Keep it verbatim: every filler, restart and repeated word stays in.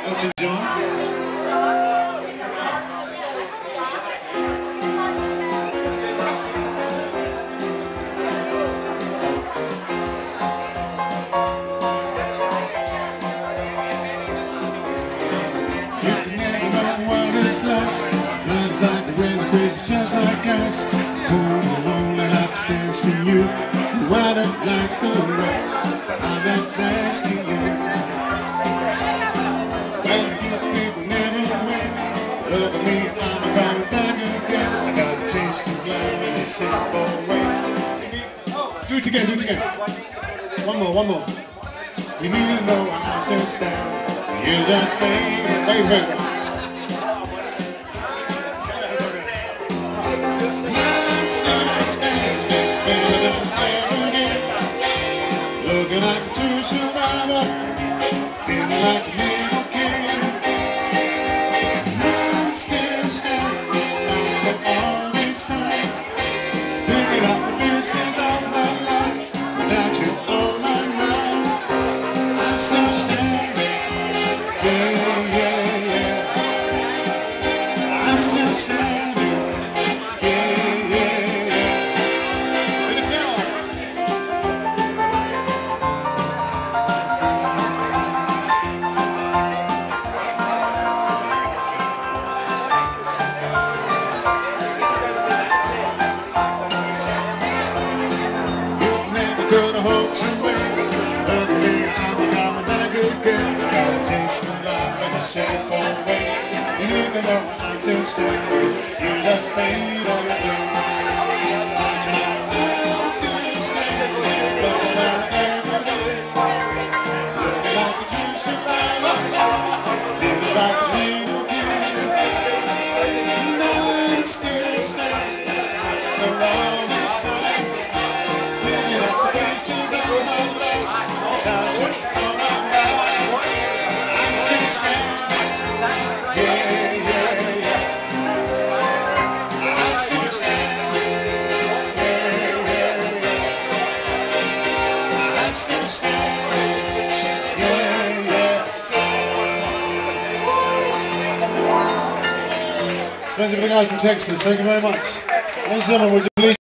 Elton John. If you never know what it's like, life like the wind, crazy just like ice. Cold and lonely like the stands from you. You wind up like the rock. I'm not asking you. Well, you get people never win. Look at me, I'm around back again. I got a taste of love in a simple way. Oh, do it again, do it again. One more, one more. You need to know I'm so stand. You just fade, fade, fade. Looking like a true survivor, feeling like a little kid. I'm still standing after all this time, picking up the pieces of my life. Without you on my mind, I'm still standing. Yeah, yeah, yeah. I'm still standing. Could have hoped to win, but me, I'm coming back again. I got a taste of love in a shape of way. You need to know I'm still standing. You just fade on the thing. But you know I'm still standing. Looking out every day. Looking like a true survivor. Feeling like a little kid. You know I'm still standing after all this time. Picking up the pieces of my life. Without you on my mind, I'm still standing. Yeah, yeah, yeah. I'm still standing. Yeah, yeah, yeah. I'm still standing. Yeah, yeah. So, everything guys from Texas, thank you very much. Ladies and gentlemen, would you please